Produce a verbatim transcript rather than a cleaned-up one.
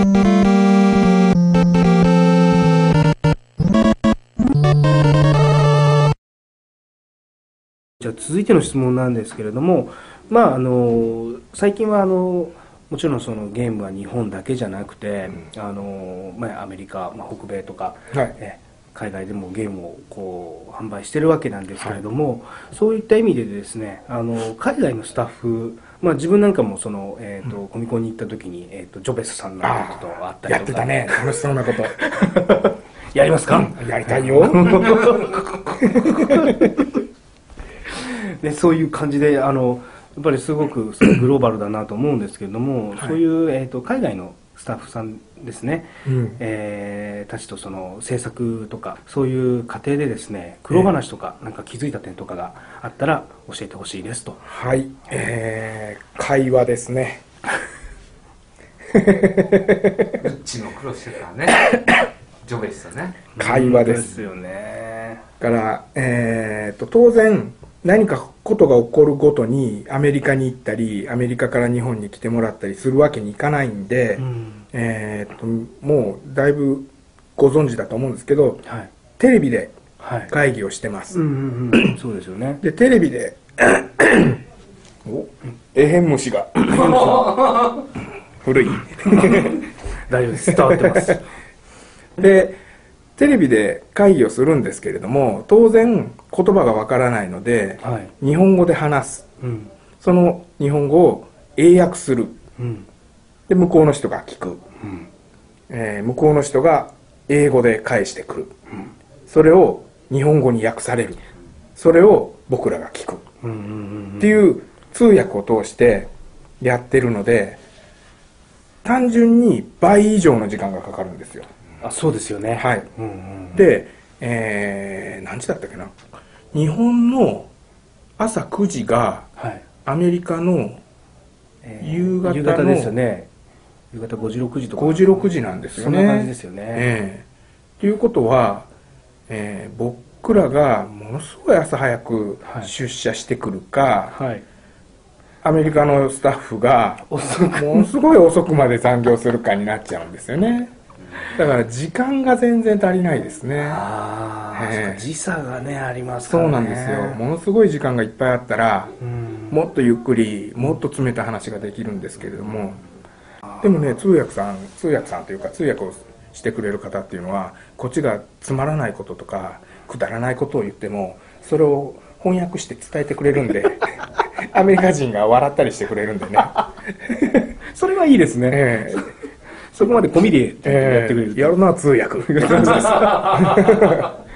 じゃあ続いての質問なんですけれども、まあ、あの最近はあのもちろんそのゲームは日本だけじゃなくて、うん、あのまあ、アメリカ、まあ、北米とか、はい、え海外でもゲームをこう販売してるわけなんですけれども、はい、そういった意味でですね、あの海外のスタッフ、まあ、自分なんかもその、えーとうん、コミコンに行った時に、えーと、ジョベスさんなんかとあったりとか、 やってたね、楽しそうなことやりますか、 うん、やりたいよでそういう感じであのやっぱりすごくそのグローバルだなと思うんですけれども、はい、そういう、えーと、海外のスタッフさんですね、うん、えー、たちとその制作とかそういう過程でですね、苦労話とか、えー、なんか気づいた点とかがあったら教えてほしいですと。 はい、えー、会話ですねうっちの苦労してたねジョベスだね、 会話です、 ですよね。 から、えー、と当然何かことが起こるごとにアメリカに行ったりアメリカから日本に来てもらったりするわけにいかないんで、うん、えー、ともうだいぶご存知だと思うんですけど、はい、テレビで会議をしてます。 そうですよね。 でテレビでおエヘン虫が古い大丈夫です、伝わってますでテレビで会議をするんですけれども、当然言葉がわからないので、はい、日本語で話す、うん、その日本語を英訳する、うん、で向こうの人が聞く、うんえー、向こうの人が英語で返してくる、うん、それを日本語に訳される、それを僕らが聞く、うんうんうんうん、っていう通訳を通してやってるので、単純に倍以上の時間がかかるんですよ。 あ、そうですよね。 はい。うんうんうん、で、えー、何時だったっけな。日本の朝くじが、はい、アメリカの夕方の、えー、 夕方ですよね。夕方ごじろくじとか。 ごじろくじなんですよね。 そんな感じですよね。 えー、ということは、えー、僕らがものすごい朝早く出社してくるか、はいはい、アメリカのスタッフがものすごい遅くまで残業するかになっちゃうんですよね。だから時間が全然足りないですね。 ああ、えー、時差がねありますからね。 そうなんですよ。ものすごい時間がいっぱいあったら、うん、もっとゆっくりもっと詰めた話ができるんですけれども、でもね、通訳さん通訳さんというか通訳をしてくれる方っていうのは、こっちがつまらないこととかくだらないことを言ってもそれを翻訳して伝えてくれるんでアメリカ人が笑ったりしてくれるんでねそれはいいですね、えーそこまで込みでやってくれる、 えー、やるな通訳